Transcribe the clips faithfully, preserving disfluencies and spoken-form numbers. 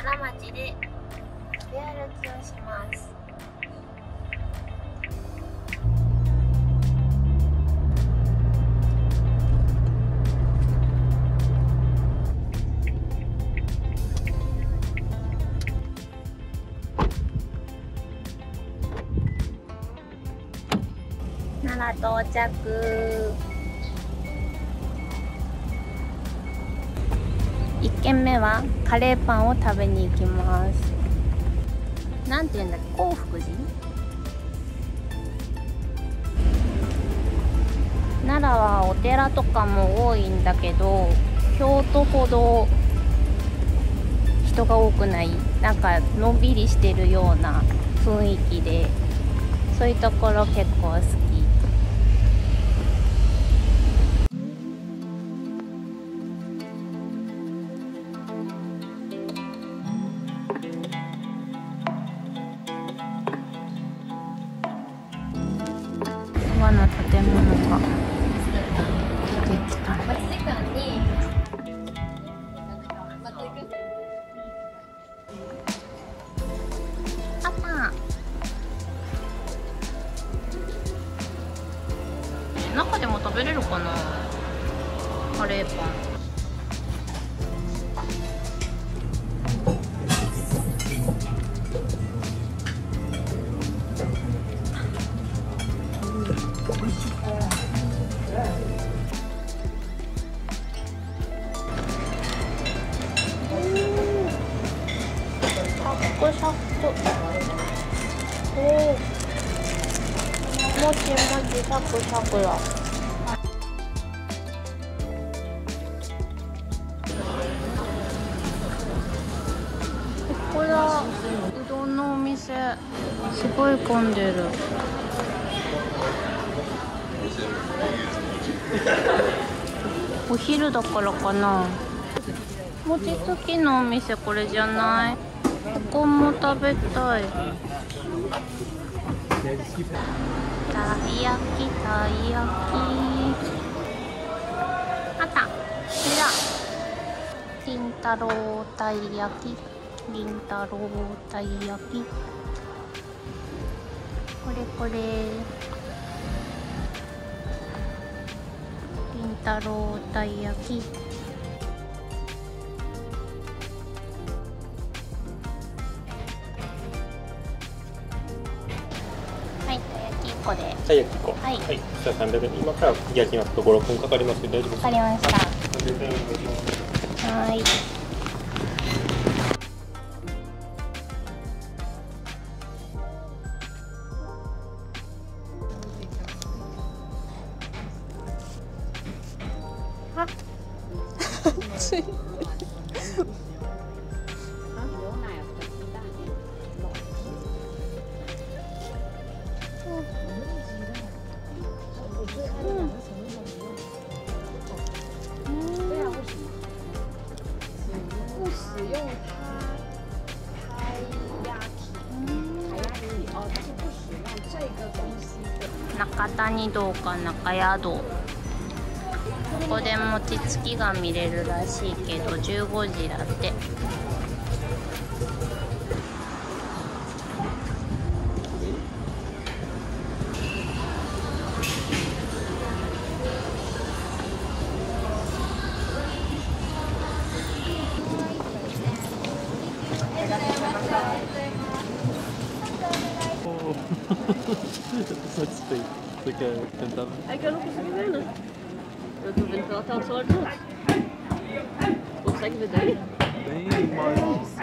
奈良町で食べ歩きをします。奈良到着。いっけんめはカレーパンを食べに行きます。なんていうんだっけ、興福寺。奈良はお寺とかも多いんだけど、京都ほど人が多くない、なんかのんびりしてるような雰囲気で、そういうところ結構好き。和の建物が出てきた。パパ、中でも食べれるかな、カレーパン。サクサク。おお、もちもちサクサクだ。ここだ、うどんのお店。すごい混んでる。お昼だからかな。餅つきのお店、これじゃない？ここも食べたい。たい焼き、たい焼き。あった。これだ。金太郎たい焼き。金太郎たい焼き。これこれ。金太郎たい焼き。 たい焼きいっこ。はい。はい。じゃあさんびゃくえん。今から焼きますとご、ろっぷんかかりますけど大丈夫ですか？ わかりました。はい。あ、つい。中谷堂か中宿、ここで餅つきが見れるらしいけどじゅうごじだって。 Hay que não consegui ver, né? Eu tô vendo que ela tá só de outro. Consegue ver daí? Bem mais.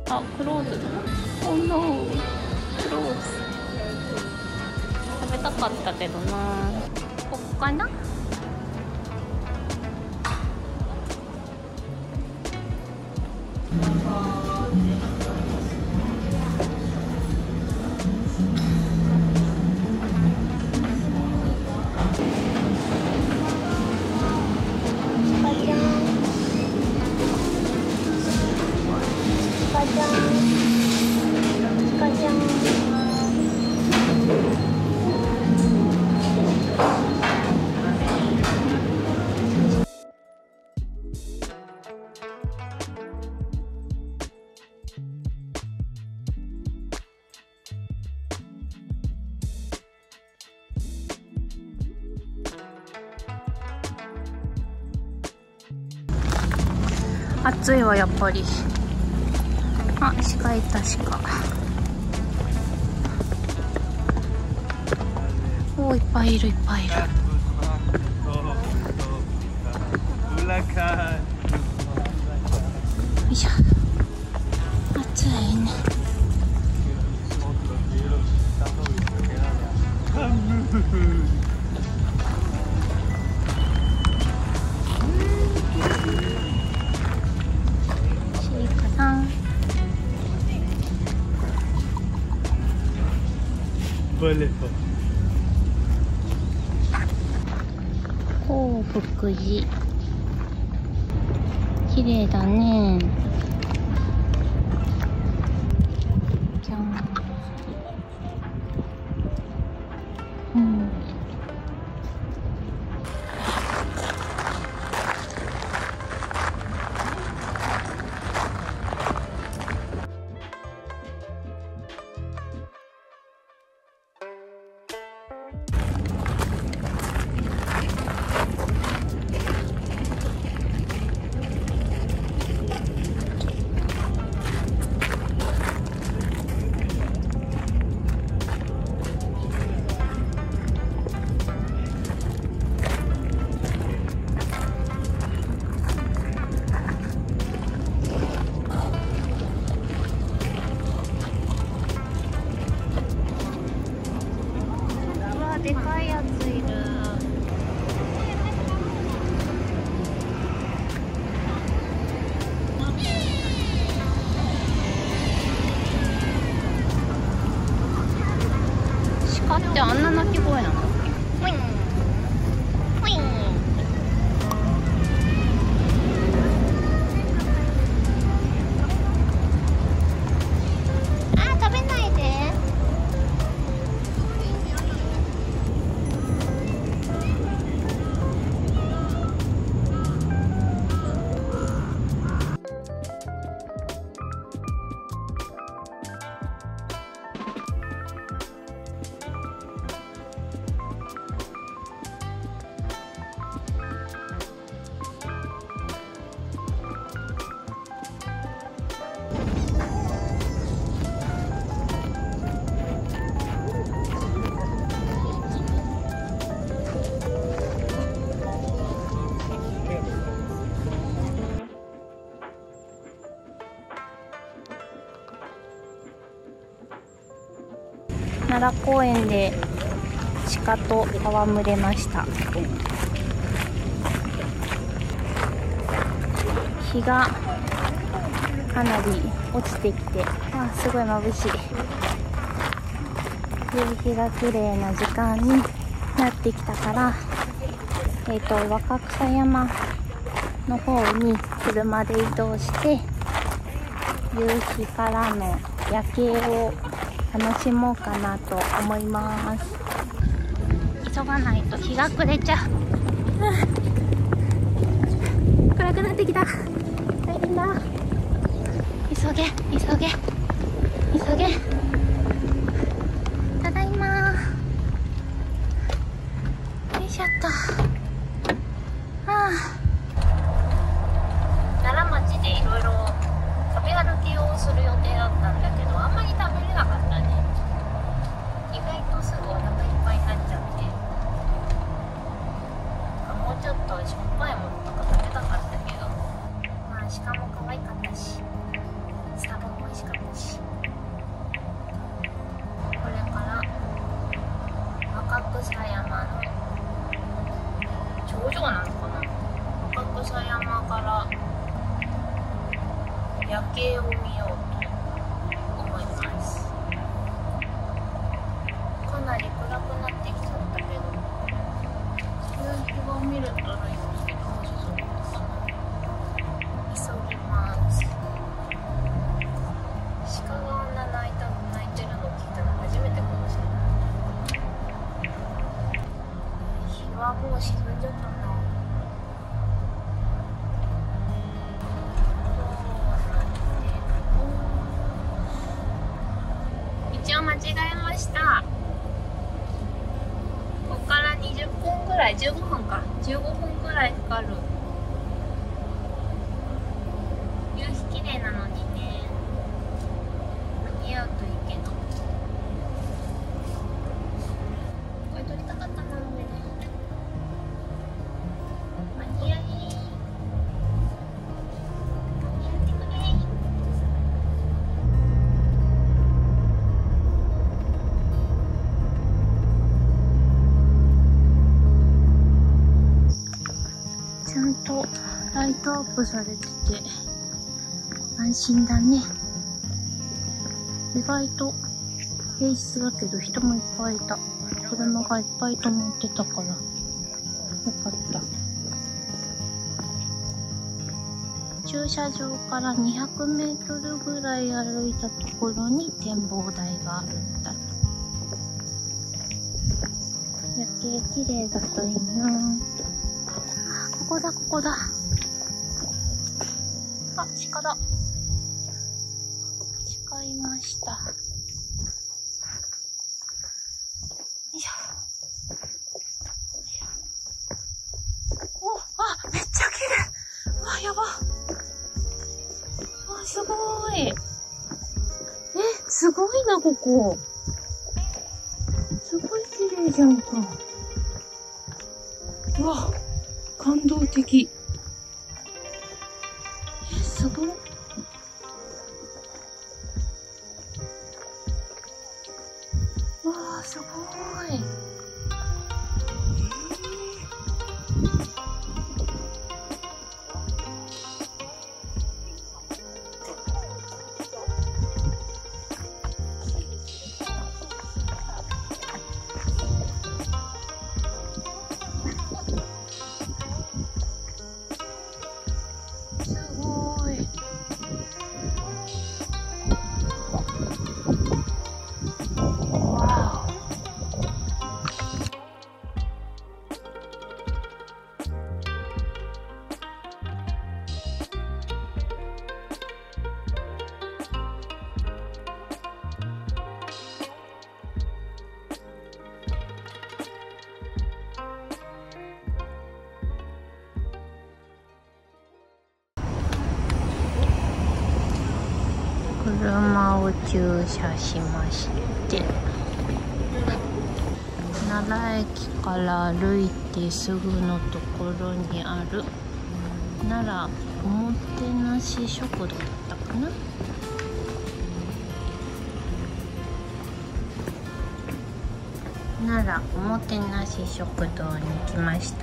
あ、クローズ。おーノー、クローズ。食べたかったけどな。ここかな。暑いわやっぱり。あ、鹿いた鹿。おー、いっぱいいるいっぱいいる。よいしょ。暑いね。興福寺、綺麗だね。じゃん。うん。でかいやついる。鹿ってあんな鳴き声なんだっけ？ウィンウィン。あ、食べないで。奈良公園で鹿と戯れました。日がかなり落ちてきて、あ、すごい眩しい。夕日が綺麗な時間になってきたから、えっと若草山の方に車で移動して、夕日からの夜景を楽しもうかなと思います。急がないと日が暮れちゃう。暗くなってきた。大変だ。急げ急げ急げ。ただいま。よいしょっと。はあ、奈良町でいろいろ食べ歩きをする予定だったんだけど、あんまり食べれなかったね。意外とすぐお腹いっぱいになっちゃって、もうちょっとしょっぱいものとか食べたかったけど、まあ鹿も可愛かったし、スタバも美味しかった。 夜景を見ようと思います。かなり暗くなってきちゃったけど、夕日を見るといいんですけど、もしそうかな。急ぎます。鹿があんな泣いた泣いてるの聞いたの初めてかもしれない。日はもう沈んじゃったな。道を間違えました。ここからにじゅっぷんぐらい、じゅうごふんか、じゅうごふんぐらいかかる。夕日綺麗なのにね、間に合うといいけど。これ撮りたかったな、上で。間に合い。間に合ってくれ。ちゃんとライトアップされてて安心だね。意外と平日だけど人もいっぱいいた。車がいっぱい止まってたからよかった。駐車場からにひゃくメートルぐらい歩いたところに展望台があるんだ。夜景綺麗だといいな。ここだ、ここだ。あ、鹿だ。鹿いました。よいしょ。お、あ、めっちゃ綺麗。あ、やば。あ、すごい。え、すごいな、ここ。すごい綺麗じゃんか。うわ。感動的。え、すごい。わあ、すごい。車を駐車しまして、奈良駅から歩いてすぐのところにある奈良おもてなし食堂だったかな。奈良おもてなし食堂に来ました。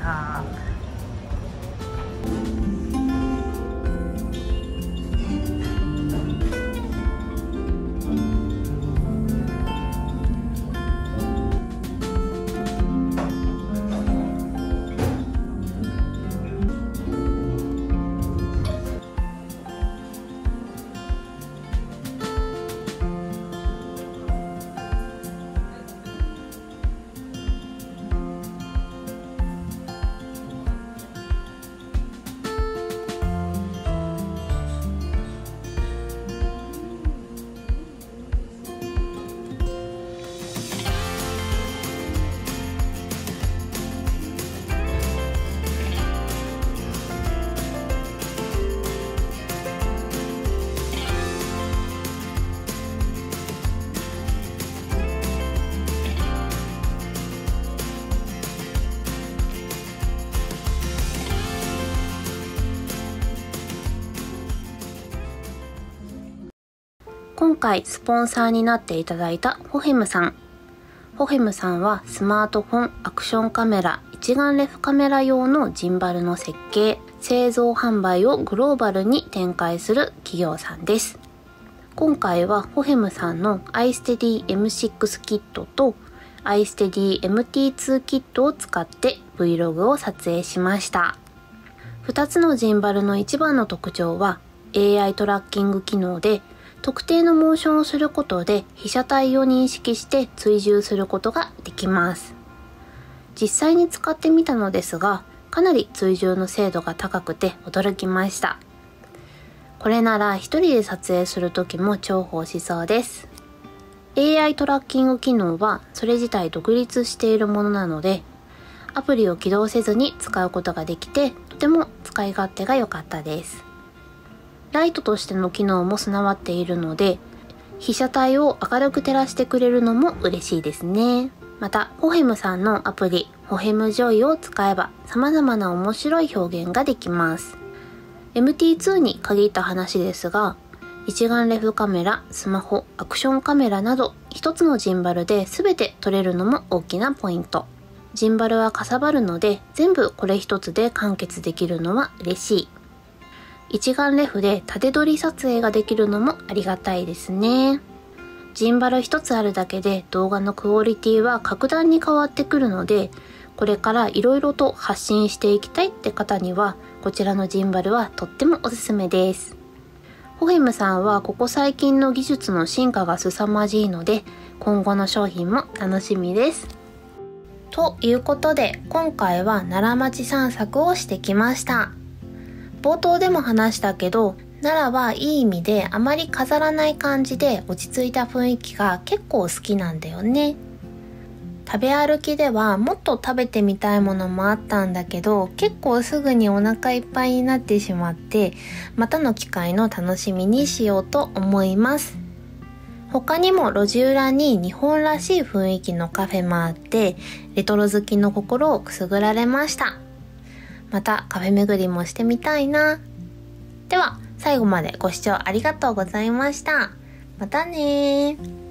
今回スポンサーになっていただいたホヘムさん。ホヘムさんはスマートフォン、アクションカメラ、一眼レフカメラ用のジンバルの設計、 製造販売をグローバルに展開する企業さんです。今回はホヘムさんの iSteady エムシックス キットと iSteady エムティーツー キットを使って Vlog を撮影しました。ふたつのジンバルの一番の特徴は エーアイ トラッキング機能で、特定のモーションをすることで被写体を認識して追従することができます。実際に使ってみたのですが、かなり追従の精度が高くて驚きました。これなら一人で撮影する時も重宝しそうです。エーアイ トラッキング機能はそれ自体独立しているものなので、アプリを起動せずに使うことができて、とても使い勝手が良かったです。ライトとしての機能も備わっているので、被写体を明るく照らしてくれるのも嬉しいですね。また、ホヘムさんのアプリ、ホヘムジョイを使えば様々な面白い表現ができます。エムティーツー に限った話ですが、一眼レフカメラ、スマホ、アクションカメラなど一つのジンバルで全て撮れるのも大きなポイント。ジンバルはかさばるので全部これ一つで完結できるのは嬉しい。一眼レフで縦撮り撮影ができるのもありがたいですね。ジンバル一つあるだけで動画のクオリティは格段に変わってくるので、これから色々と発信していきたいって方にはこちらのジンバルはとってもおすすめです。ホヘムさんはここ最近の技術の進化が凄まじいので、今後の商品も楽しみです。ということで、今回は奈良町散策をしてきました。冒頭でも話したけど、奈良はいい意味であまり飾らない感じで落ち着いた雰囲気が結構好きなんだよね。食べ歩きではもっと食べてみたいものもあったんだけど、結構すぐにお腹いっぱいになってしまって、またの機会の楽しみにしようと思います。他にも路地裏に日本らしい雰囲気のカフェもあって、レトロ好きの心をくすぐられました。またカフェ巡りもしてみたいな。では最後までご視聴ありがとうございました。またねー。